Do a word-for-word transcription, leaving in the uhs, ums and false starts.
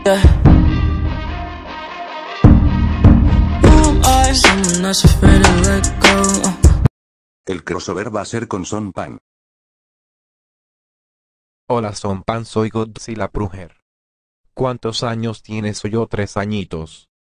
Yeah. Who am I? Someone that's afraid to let go. Uh. El crossover va a ser con Son Pan. Hola Son Pan, soy Godzilla Brujer. ¿Cuántos años tienes? Soy yo tres añitos.